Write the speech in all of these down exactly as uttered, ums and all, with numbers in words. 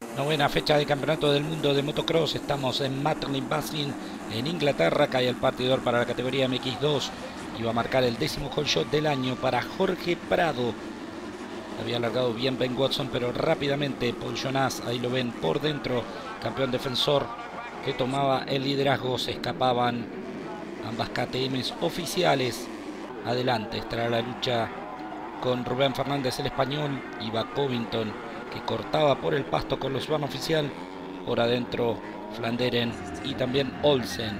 Novena fecha de Campeonato del Mundo de Motocross. Estamos en Matlin Basin, en Inglaterra. Cae el partidor para la categoría M X dos. Y va a marcar el décimo hole shot del año para Jorge Prado. Había alargado bien Ben Watson, pero rápidamente Paul Jonas, ahí lo ven por dentro, campeón defensor que tomaba el liderazgo. Se escapaban ambas K T Ms oficiales. Adelante estará la lucha con Rubén Fernández, el español. Iba Covington, que cortaba por el pasto con los van oficial. Por adentro Flanderen y también Olsen.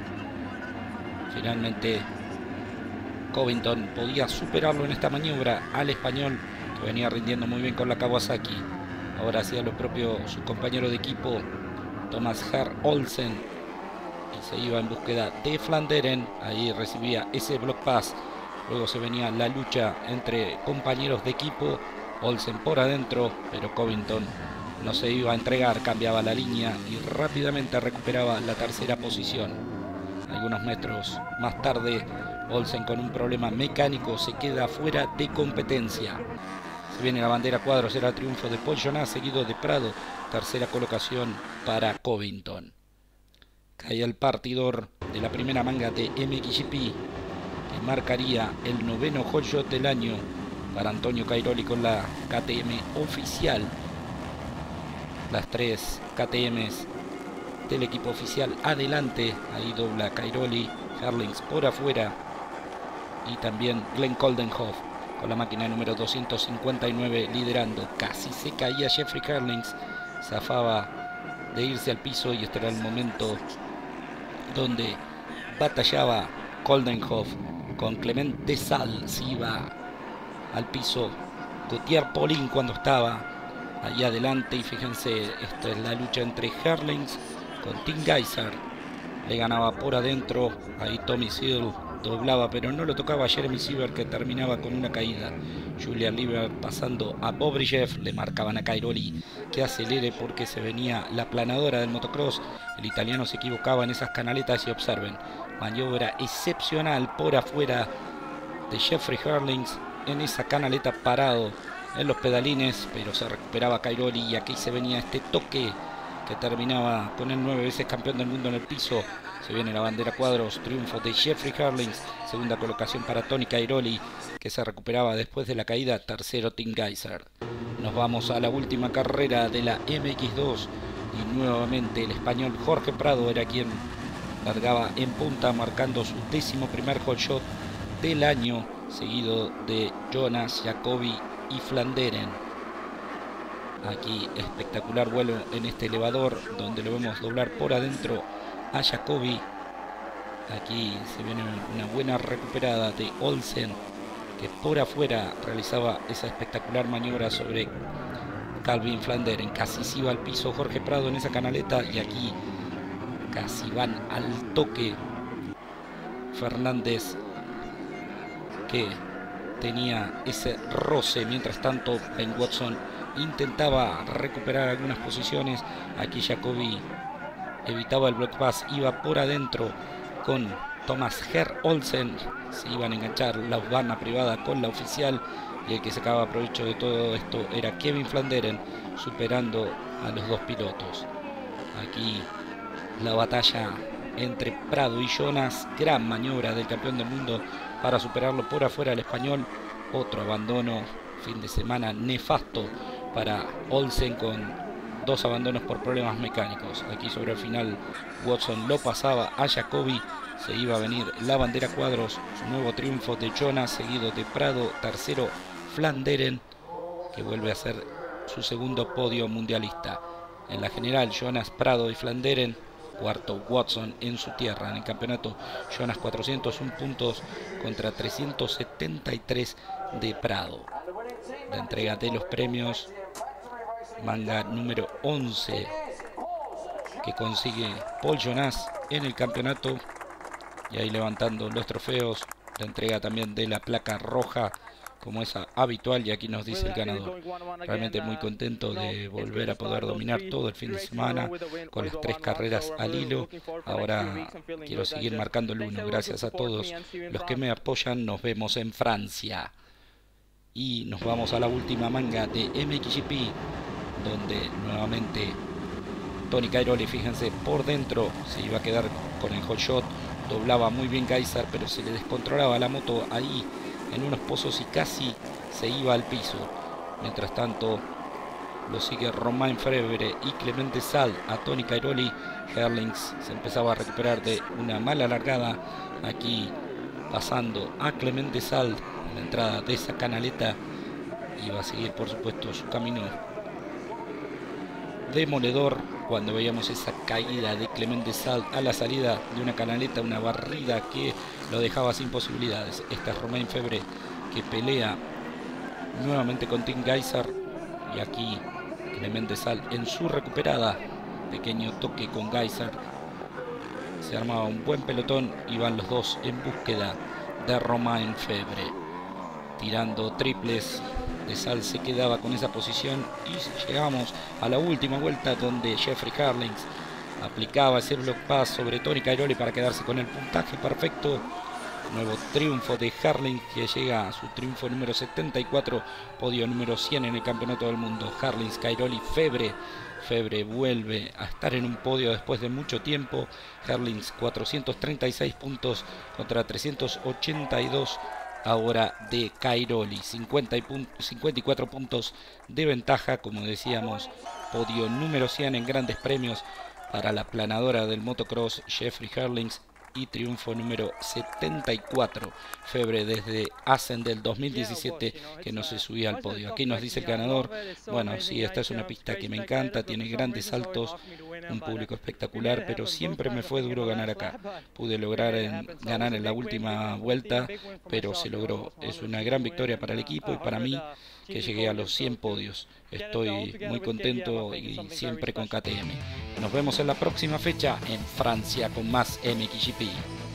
Finalmente Covington podía superarlo en esta maniobra al español, que venía rindiendo muy bien con la Kawasaki. Ahora hacía lo propio su compañero de equipo Thomas Herr Olsen, y se iba en búsqueda de Flanderen. Ahí recibía ese block pass. Luego se venía la lucha entre compañeros de equipo. Olsen por adentro, pero Covington no se iba a entregar, cambiaba la línea y rápidamente recuperaba la tercera posición. Algunos metros más tarde, Olsen, con un problema mecánico, se queda fuera de competencia. Se viene la bandera cuadros, era triunfo de Paul Jonas, seguido de Prado. Tercera colocación para Covington. Cae el partidor de la primera manga de M X G P, que marcaría el noveno hole shot del año para Antonio Cairoli con la K T M oficial. Las tres K T Ms del equipo oficial adelante. Ahí dobla Cairoli, Herlings por afuera y también Glenn Coldenhoff con la máquina número doscientos cincuenta y nueve liderando. Casi se caía Jeffrey Herlings, zafaba de irse al piso, y este era el momento donde batallaba Coldenhoff con Clement Desal. Se iba al piso Gautier Paulin cuando estaba allá adelante, y fíjense, esta es la lucha entre Herlings con Tim Geiser. Le ganaba por adentro, ahí Tommy Hill doblaba, pero no lo tocaba a Jeremy Sieber, que terminaba con una caída. Julian Lieber pasando a Bobriev, le marcaban a Cairoli que acelere porque se venía la planadora del motocross. El italiano se equivocaba en esas canaletas, y observen, maniobra excepcional por afuera de Jeffrey Herlings en esa canaleta, parado en los pedalines, pero se recuperaba Cairoli, y aquí se venía este toque que terminaba con el nueve veces campeón del mundo en el piso. Se viene la bandera cuadros, triunfo de Jeffrey Herlings, segunda colocación para Tony Cairoli, que se recuperaba después de la caída, tercero Tim Geiser. Nos vamos a la última carrera de la M X dos, y nuevamente el español Jorge Prado era quien largaba en punta, marcando su décimo primer hole shot del año, seguido de Jonas, Jacobi y Flanderen. Aquí espectacular vuelo en este elevador, donde lo vemos doblar por adentro a Jacobi. Aquí se viene una buena recuperada de Olsen, que por afuera realizaba esa espectacular maniobra sobre Calvin Flanderen. Casi se iba al piso Jorge Prado en esa canaleta, y aquí casi van al toque Fernández, que tenía ese roce. Mientras tanto, Ben Watson intentaba recuperar algunas posiciones. Aquí Jacobi evitaba el block pass, iba por adentro con Thomas Herr Olsen. Se iban a enganchar la urbana privada con la oficial, y el que sacaba provecho de todo esto era Kevin Flanderen, superando a los dos pilotos. Aquí la batalla entre Prado y Jonas, gran maniobra del campeón del mundo para superarlo por afuera al español. Otro abandono, fin de semana nefasto para Olsen, con dos abandonos por problemas mecánicos. Aquí sobre el final Watson lo pasaba a Jacobi. Se iba a venir la bandera cuadros, su nuevo triunfo de Jonas, seguido de Prado, tercero Flanderen, que vuelve a ser su segundo podio mundialista. En la general, Jonas, Prado y Flanderen. Cuarto Watson en su tierra. En el campeonato, Jonas cuatrocientos uno puntos contra trescientos setenta y tres de Prado. La entrega de los premios, manga número once que consigue Paul Jonas en el campeonato, y ahí levantando los trofeos. La entrega también de la placa roja, como es habitual, y aquí nos dice el ganador. Realmente muy contento de volver a poder dominar todo el fin de semana con las tres carreras al hilo. Ahora quiero seguir marcando el uno. Gracias a todos los que me apoyan. Nos vemos en Francia. Y nos vamos a la última manga de M X G P, donde nuevamente Tony Cairoli, fíjense, por dentro se iba a quedar con el hot shot, doblaba muy bien Gajser, pero se le descontrolaba la moto ahí en unos pozos y casi se iba al piso. Mientras tanto lo sigue Romain Febvre y Clemente Sald a Tony Cairoli. Herlings se empezaba a recuperar de una mala largada, aquí pasando a Clemente Sald en la entrada de esa canaleta. Iba a seguir por supuesto su camino demoledor cuando veíamos esa caída de Clemente Sald a la salida de una canaleta, una barrida que lo dejaba sin posibilidades. Esta es Romain Febvre que pelea nuevamente con Tim Gajser, y aquí Clemente Sald en su recuperada, pequeño toque con Gajser, se armaba un buen pelotón y van los dos en búsqueda de Romain Febvre, tirando triples. De Sald se quedaba con esa posición y llegamos a la última vuelta donde Jeffrey Herlings aplicaba ese block pass sobre Tony Cairoli para quedarse con el puntaje perfecto. Nuevo triunfo de Herlings, que llega a su triunfo número setenta y cuatro, podio número cien en el campeonato del mundo. Herlings, Cairoli, Febvre. Febvre vuelve a estar en un podio después de mucho tiempo. Herlings cuatrocientos treinta y seis puntos contra trescientos ochenta y dos ahora de Cairoli. cincuenta y cuatro puntos de ventaja, como decíamos. Podio número cien en grandes premios para la planadora del motocross Jeffrey Herlings, y triunfo número setenta y cuatro. Febvre desde Assen del dos mil diecisiete que no se subía al podio. Aquí nos dice el ganador: bueno, sí, esta es una pista que me encanta, tiene grandes saltos, un público espectacular, pero siempre me fue duro ganar acá. Pude lograr en, ganar en la última vuelta, pero se logró. Es una gran victoria para el equipo y para mí, que llegué a los cien podios. Estoy muy contento y siempre con K T M. Nos vemos en la próxima fecha en Francia con más M X G P.